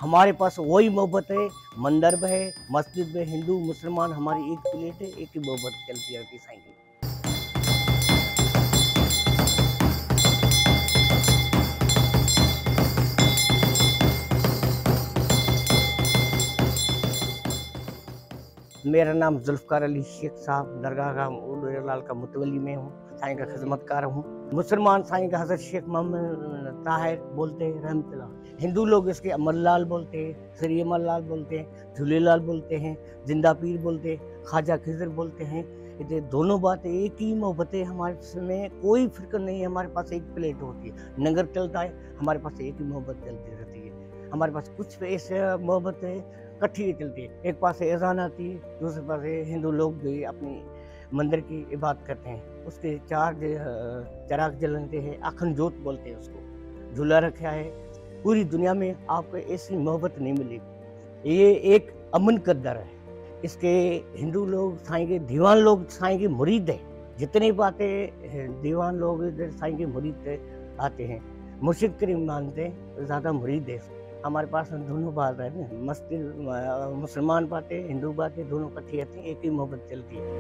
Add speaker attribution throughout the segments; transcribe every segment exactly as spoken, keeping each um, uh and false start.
Speaker 1: हमारे पास वही मोहब्बत है, मंदिर में है, मस्जिद में हिंदू मुसलमान हमारी एक प्लेट है, एक ही मोहब्बत चलती रहती साईं की। मेरा नाम जुल्फ़कार अली शेख साहब दरगाह गाह उललाल का मुतवली में हूँ, साईं का खिदमतकार हूँ। मुसलमान साईं का हज़रत शेख मोहम्मद ताहिर बोलते हैं रहमतुल्लाह। हिंदू लोग इसके अमरलाल बोलते हैं, श्री अमरलाल बोलते हैं, झूलेलाल बोलते हैं, जिंदा पीर बोलते हैं, ख्वाजा खिज़र बोलते हैं। ये दोनों बातें एक ही मोहब्बत है, हमारे में कोई फ़िक्र नहीं है। हमारे पास एक प्लेट होती है, नगर चलता है, हमारे पास एक ही मोहब्बत चलती रहती है। हमारे पास कुछ ऐसे मोहब्बत है इकट्ठी चलती है। एक पास से अज़ान आती है, दूसरे पास से हिंदू लोग भी अपनी मंदिर की इबादत करते हैं। उसके चार चराग जलते हैं, अखंड जोत बोलते हैं उसको, झूला रखा है। पूरी दुनिया में आपको ऐसी मोहब्बत नहीं मिलेगी। ये एक अमन का दर है। इसके हिंदू लोग साईं के दीवान लोग साईं के मुरीद है। जितनी बातें दीवान लोग इधर साईं के मुरीद आते हैं, मुर्शिद करीम मानते हैं, ज़्यादा मुरीद है। हमारे पास दोनों बात है ना, मस्जिद मुसलमान बातें हिंदू बातें दोनों इकट्ठी रहती हैं, एक ही मोहब्बत चलती है।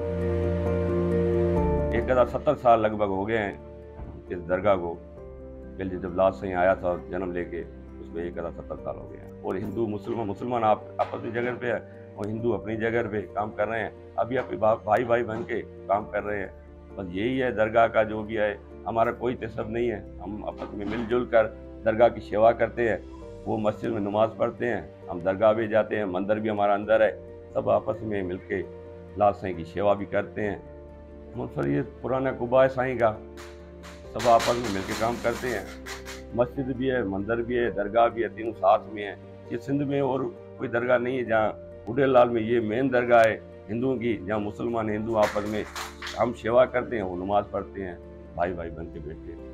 Speaker 2: एक हज़ार सत्तर साल लगभग हो गए हैं इस दरगाह को। पहले जब लाल साईं आया था जन्म लेके, उसमें एक हज़ार सत्तर साल हो गए हैं। और हिंदू मुसलमान मुसलमान आप आपस में जगह पे है और हिंदू अपनी जगह पे काम कर रहे हैं। अभी आप भाई भाई बन के काम कर रहे हैं। बस यही है दरगाह का जो भी है। हमारा कोई तसब नहीं है, हम आपस में मिलजुल कर दरगाह की सेवा करते हैं। वो मस्जिद में नमाज पढ़ते हैं, हम दरगाह भी जाते हैं, मंदिर भी हमारा अंदर है। सब आपस में मिलके लाल साईं की सेवा भी करते हैं। मतलब ये पुराना कुबा है साईं का, सब आपस में मिलके काम करते हैं। मस्जिद भी है, मंदिर भी है, दरगाह भी है, तीनों साथ में है। ये सिंध में और कोई दरगाह नहीं है जहाँ उललाल में ये मेन दरगाह है हिंदुओं की, जहाँ मुसलमान हिंदू आपस में हम सेवा करते हैं, वो नमाज पढ़ते हैं, भाई भाई बन के बैठते हैं।